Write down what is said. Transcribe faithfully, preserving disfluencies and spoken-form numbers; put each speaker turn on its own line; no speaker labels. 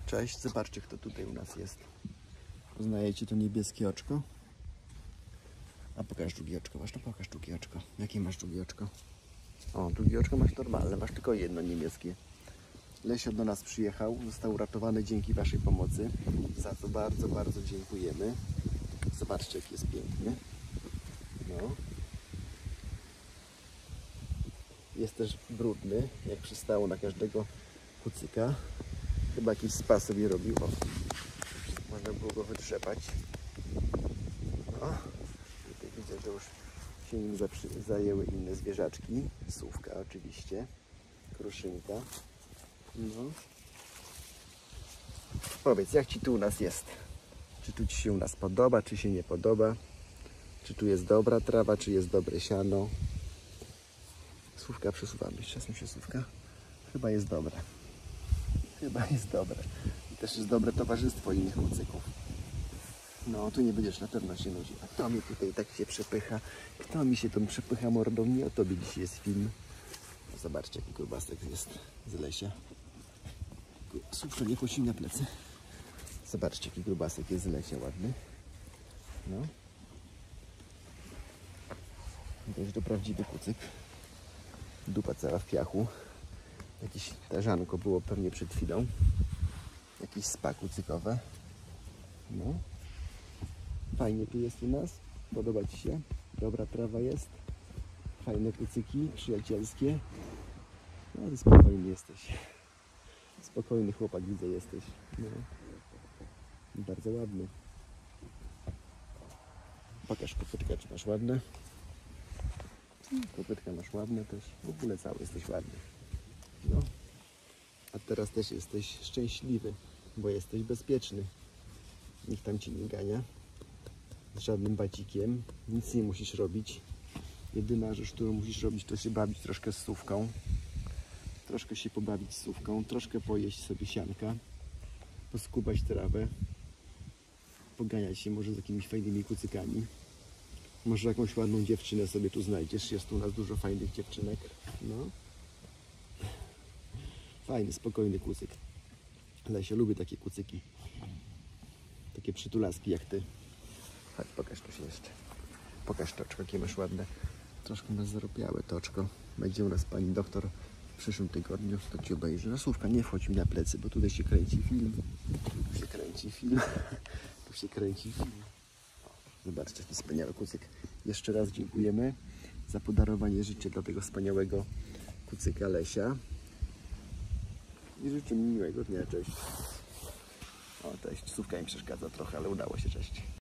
Cześć, zobaczcie, kto tutaj u nas jest. Poznajecie to niebieskie oczko? A pokaż drugie oczko, masz, no pokaż drugie oczko. Jakie masz drugie oczko? O, drugie oczko masz normalne, masz tylko jedno niebieskie. Lesio do nas przyjechał, został uratowany dzięki waszej pomocy. Za to bardzo, bardzo dziękujemy. Zobaczcie, jaki jest piękny. No. Jest też brudny, jak przystało na każdego kucyka. Chyba jakiś spa sobie robił. O, można było go wytrzepać. No. Tutaj widzę, że już się nim zajęły inne zwierzaczki. Sówka oczywiście. Kruszynka. No. Powiedz, jak ci tu u nas jest? Czy tu ci się u nas podoba, czy się nie podoba? Czy tu jest dobra trawa, czy jest dobre siano? Sówka przesuwamy. Czasem się sówka. Chyba jest dobre. Chyba jest dobre. I też jest dobre towarzystwo innych kucyków. No, tu nie będziesz na pewno się nudził. A kto mi tutaj tak się przepycha? Kto mi się tą przepycha mordą? Nie o tobie dzisiaj jest film. Zobaczcie, jaki grubasek jest z Lesia. Sówka, nie pościg na plecy. Zobaczcie, jaki grubasek jest z Lesia, ładny. No. To jest to prawdziwy kucyk. Dupa cała w piachu. Jakieś tarzanko było pewnie przed chwilą. Jakieś spa kucykowe. No. Fajnie tu jest u nas. Podoba ci się? Dobra trawa jest. Fajne kucyki, przyjacielskie. No, ty spokojny jesteś. Spokojny chłopak, widzę, jesteś. No. Bardzo ładny. Pokaż kopytka, czy masz ładne. Kopytka masz ładne też. W ogóle cały jesteś ładny. No. A teraz też jesteś szczęśliwy, bo jesteś bezpieczny. Nikt tam ci nie gania. Z żadnym bacikiem. Nic nie musisz robić. Jedyna rzecz, którą musisz robić, to się bawić troszkę z sówką. Troszkę się pobawić z sówką. Troszkę pojeść sobie sianka. Poskubać trawę. Poganiać się może z jakimiś fajnymi kucykami. Może jakąś ładną dziewczynę sobie tu znajdziesz. Jest tu u nas dużo fajnych dziewczynek. No. Fajny, spokojny kucyk. Lesio lubi takie kucyki. Takie przytulaski jak ty. Chodź, pokaż to się jeszcze. Pokaż toczko, jakie masz ładne. Troszkę nas zarobiałe toczko. Będzie u nas pani doktor w przyszłym tygodniu. To ci obejrzy. No słówka, nie wchodź mi na plecy, bo tutaj się kręci film. Tu się kręci film. Tu się kręci film. Zobaczcie, jaki wspaniały kucyk. Jeszcze raz dziękujemy za podarowanie życia dla tego wspaniałego kucyka Lesia. I życzę mi miłego dnia. Cześć. O, cześć. Sówka mi przeszkadza trochę, ale udało się. Cześć.